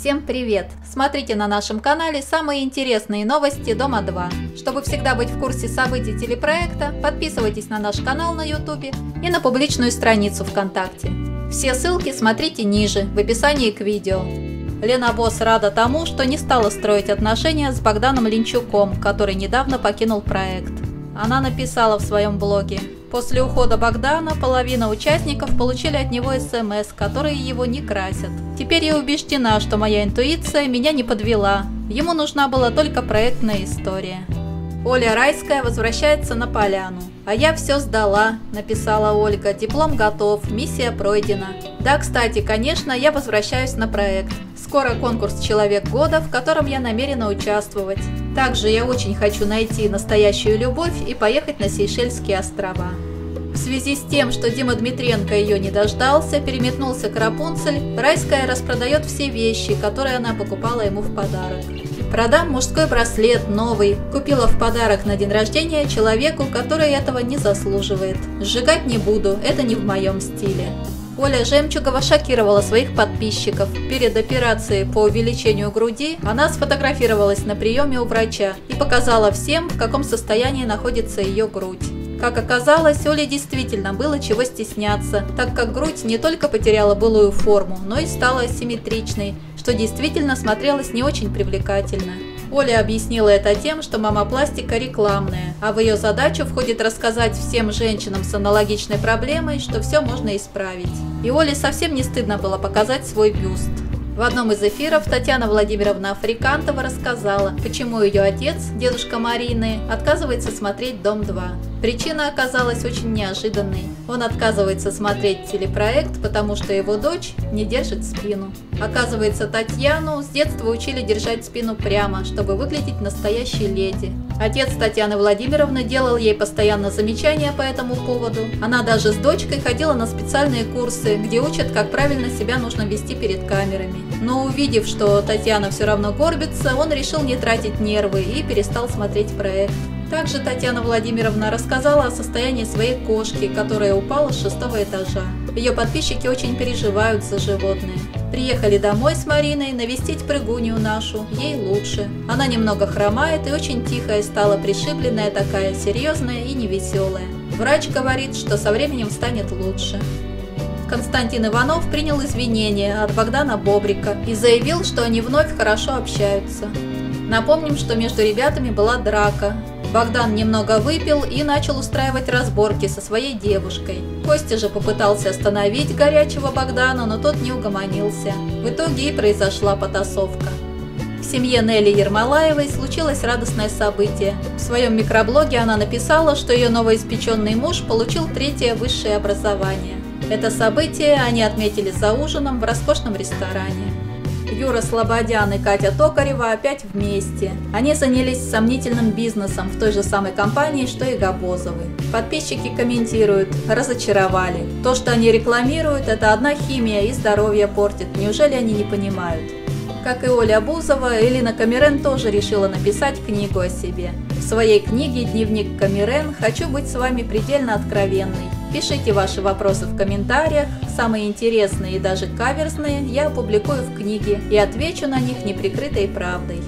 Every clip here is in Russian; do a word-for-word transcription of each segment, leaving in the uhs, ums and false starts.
Всем привет! Смотрите на нашем канале самые интересные новости Дома два. Чтобы всегда быть в курсе событий телепроекта, подписывайтесь на наш канал на ютубе и на публичную страницу ВКонтакте. Все ссылки смотрите ниже, в описании к видео. Лена Босс рада тому, что не стала строить отношения с Богданом Линчуком, который недавно покинул проект. Она написала в своем блоге: «После ухода Богдана половина участников получили от него смс, которые его не красят. Теперь я убеждена, что моя интуиция меня не подвела. Ему нужна была только проектная история». Оля Райская возвращается на поляну. «А я все сдала», – написала Ольга. «Диплом готов, миссия пройдена». Да, кстати, конечно, я возвращаюсь на проект. Скоро конкурс «Человек года», в котором я намерена участвовать. Также я очень хочу найти настоящую любовь и поехать на Сейшельские острова. В связи с тем, что Дима Дмитренко ее не дождался, переметнулся к Рапунцель, Райская распродает все вещи, которые она покупала ему в подарок. «Продам мужской браслет, новый. Купила в подарок на день рождения человеку, который этого не заслуживает. Сжигать не буду, это не в моем стиле». Оля Жемчугова шокировала своих подписчиков. Перед операцией по увеличению груди она сфотографировалась на приеме у врача и показала всем, в каком состоянии находится ее грудь. Как оказалось, Оле действительно было чего стесняться, так как грудь не только потеряла былую форму, но и стала асимметричной, что действительно смотрелось не очень привлекательно. Оля объяснила это тем, что мамопластика рекламная, а в ее задачу входит рассказать всем женщинам с аналогичной проблемой, что все можно исправить. И Оле совсем не стыдно было показать свой бюст. В одном из эфиров Татьяна Владимировна Африкантова рассказала, почему ее отец, дедушка Марины, отказывается смотреть «Дом два». Причина оказалась очень неожиданной. Он отказывается смотреть телепроект, потому что его дочь не держит спину. Оказывается, Татьяну с детства учили держать спину прямо, чтобы выглядеть настоящей леди. Отец Татьяны Владимировны делал ей постоянно замечания по этому поводу. Она даже с дочкой ходила на специальные курсы, где учат, как правильно себя нужно вести перед камерами. Но увидев, что Татьяна все равно горбится, он решил не тратить нервы и перестал смотреть проект. Также Татьяна Владимировна рассказала о состоянии своей кошки, которая упала с шестого этажа. Ее подписчики очень переживают за животное. Приехали домой с Мариной навестить прыгунью нашу, ей лучше. Она немного хромает и очень тихая стала, пришибленная такая, серьезная и невеселая. Врач говорит, что со временем станет лучше. Константин Иванов принял извинения от Богдана Бобрика и заявил, что они вновь хорошо общаются. Напомним, что между ребятами была драка. Богдан немного выпил и начал устраивать разборки со своей девушкой. Костя же попытался остановить горячего Богдана, но тот не угомонился. В итоге и произошла потасовка. В семье Нелли Ермолаевой случилось радостное событие. В своем микроблоге она написала, что ее новоиспеченный муж получил третье высшее образование. Это событие они отметили за ужином в роскошном ресторане. Юра Слободян и Катя Токарева опять вместе. Они занялись сомнительным бизнесом в той же самой компании, что и Габозовы. Подписчики комментируют: разочаровали. То, что они рекламируют, это одна химия и здоровье портит. Неужели они не понимают? Как и Оля Бузова, Элина Камерен тоже решила написать книгу о себе. В своей книге «Дневник Камерен» хочу быть с вами предельно откровенной. Пишите ваши вопросы в комментариях, самые интересные и даже каверзные я опубликую в книге и отвечу на них неприкрытой правдой.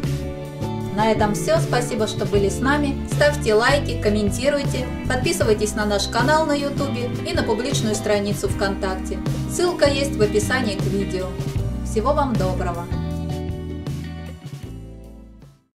На этом все, спасибо, что были с нами. Ставьте лайки, комментируйте, подписывайтесь на наш канал на ютубе и на публичную страницу ВКонтакте. Ссылка есть в описании к видео. Всего вам доброго!